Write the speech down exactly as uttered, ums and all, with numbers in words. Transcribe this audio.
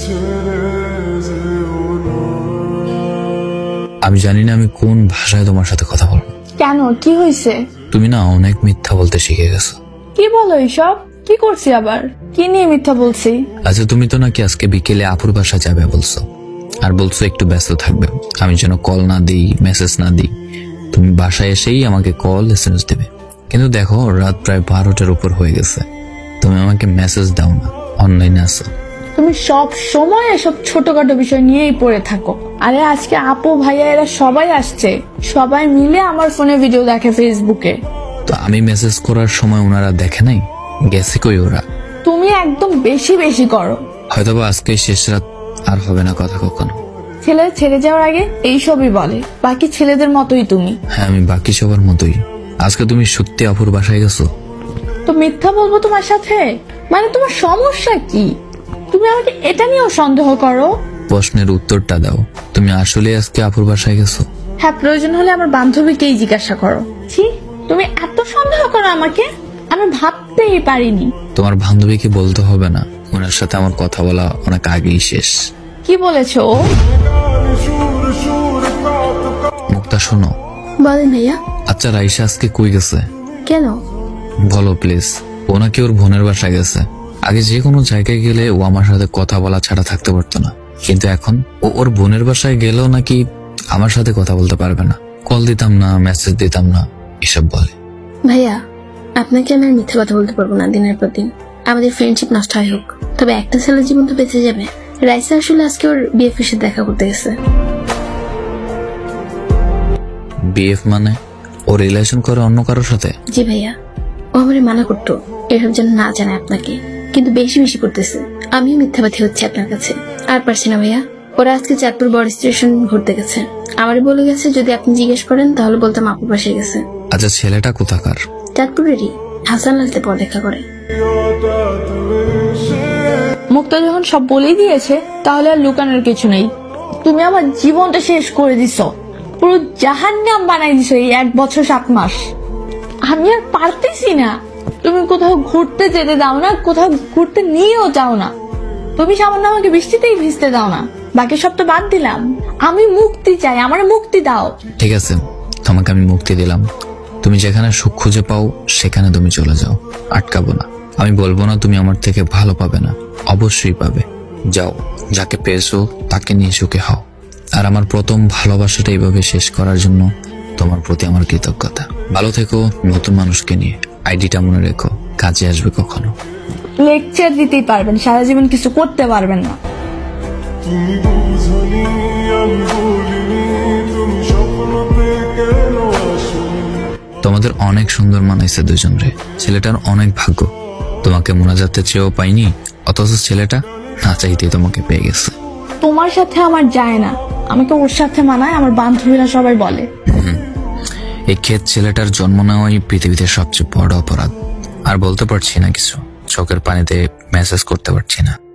আমি জানি না আমি কোন ভাষায় তোমার সাথে কথা বলবো। কেন, কি হয়েছে? তুমি না অনেক মিথ্যা বলতে শিখে গেছো। কি বলো এইসব? কি করছি আবার? কি নিয়ে মিথ্যা বলছি? আচ্ছা, তুমি তো নাকি আজকে বিকেলে আপুর বাসা যাবে বলছো, আর বলছো একটু ব্যস্ত থাকবে, আমি যেন কল না দিই, মেসেজ না দিই। তুমি বাসায় এসেই আমাকে কল এসএমএস দেবে, কিন্তু দেখো রাত প্রায় বারোটার উপর হয়ে গেছে, তুমি আমাকে মেসেজ দাও না, অনলাইনে আসো। তুমি সব সময় এসব ছোটখাটো বিষয় নিয়েই পড়ে থাকো। আরে আজকে আপু ভাইয়া এরা সবাই আসছে, সবাই মিলে আমার ফোনে ভিডিও দেখে ফেসবুকে। তো আমি মেসেজ করার সময় ওনারা দেখে নাই? গেছে কই ওরা? তুমি একদম বেশি বেশি করো। হয়তোবা আজকে শেষ রাত, আর হবে না কথা কখনো। ছেলে ছেড়ে যাওয়ার আগে এইসবই বলে, বাকি ছেলেদের মতোই তুমি। হ্যাঁ, আমি বাকি সবার মতোই। আজকে তুমি সত্যি আপুর বাসায় গেছো? তো মিথ্যা বলবো তোমার সাথে? মানে তোমার সমস্যা কি? তুমি আমাকে এটা নিয়েও সন্দেহ করো? প্রশ্নের উত্তরটা দাও, তুমি আসলে আজকে আপুর বাসায় গেছো? হ্যাঁ, প্রয়োজন হলে আমার বান্ধবীকেই জিজ্ঞাসা করো। ছি, তুমি এত সন্দেহ করো আমাকে, আমি ভাবতেই পারিনি। তোমার বান্ধবীকে বলতে হবে না, ওনার সাথে আমার কথা বলা অনেক আগেই শেষ। কি বলেছো ও? মুক্তা শোনো। বলেন ভাইয়া। আচ্ছা, রাইসা আজকে কই গেছে? কেন? বলো প্লিজ। ও নাকি ওর বোনের বাসায় গেছে। আগে যে কোনো জায়গায় গেলে ও আমার সাথে কথা বলা ছাড়া থাকতে পারতো না, কিন্তু এখন ও ওর বোনের বাসায় গেলেও নাকি আমার সাথে কথা বলতে পারবে না। কল দিতাম না, মেসেজ দিতাম না, এসব বলে। ভাইয়া, আপনাকে আমি আর মিথ্যে কথা বলতে পারবো না। দিনের পর দিন আমাদের ফ্রেন্ডশিপ নষ্ট হয় হোক, তবে একটা ছেলের জীবন তো বেঁচে যাবে। রাইসা আসলে আজকে ওর বিএফ এর সাথে দেখা করতে গেছে। বিএফ মানে ও রিলেশন করে অন্য কারোর সাথে? জি ভাইয়া, ও আমারে মানা করতো এসব যেন না জানে আপনাকে, কিন্তু বেশি বেশি করতেছে। আমিও মিথ্যাবাদী হচ্ছে আপনার কাছে, আর পারছি না ভাইয়া। ওরা আজকে চাঁদপুর বড় স্টেশন ঘুরতে গেছে, আমারই বলে গেছে যদি আপনি জিজ্ঞেস করেন তাহলে বলতাম আপুর পাশে গেছে। আচ্ছা, ছেলেটা কোথাকার? চাঁদপুরেরই, হাসান লালতে পড়ালেখা করে। মুক্তা যখন সব বলেই দিয়েছে তাহলে আর লুকানোর কিছু নেই। তুমি আমার জীবনটা শেষ করে দিছো, পুরো জাহান্নাম বানাই দিছো এই এক বছর সাত মাস। আমি আর পারতেছি না। তুমি কোথাও ঘুরতে যেতে দাও না, কোথাও ঘুরতে নিয়েও যাও না। তুমি সামান্য আমাকে বৃষ্টিতেই ভিজতে দাও না, বাকি সব তো বাদ দিলাম। আমি মুক্তি চাই, আমার মুক্তি দাও। ঠিক আছে, তোমাকে আমি মুক্তি দিলাম। তুমি যেখানে সুখ খুঁজে পাও সেখানে তুমি চলে যাও, আটকাবো না। আমি বলবো না তুমি আমার থেকে ভালো পাবে না, অবশ্যই পাবে। যাও, যাকে পেয়েছো তাকে নিয়ে সুখে হও। আর আমার প্রথম ভালোবাসাটা এইভাবে শেষ করার জন্য তোমার প্রতি আমার কৃতজ্ঞতা। ভালো থেকো নতুন মানুষকে নিয়ে। আইডিটা মনে রেখো, কাজে আসবে কখনো। লেকচার দিতেই পারবেন, সারা জীবন কিছু করতে পারবেন না। তোমাদের অনেক সুন্দর মানাইছে দুজন রে। ছেলেটার অনেক ভাগ্য, তোমাকে মোনাজাতে চেয়েও পাইনি, অথচ ছেলেটা না চাইতে তোমাকে পেয়ে গেছে। তোমার সাথে আমার যায় না, আমাকে ওর সাথে মানায়, আমার বান্ধবীরা সবাই বলে। এই ক্ষেত ছেলেটার জন্ম নেওয়াই পৃথিবীতে সবচেয়ে বড় অপরাধ। আর বলতে পারছি না কিছু, চোখের পানিতে মেসেজ করতে পারছি না।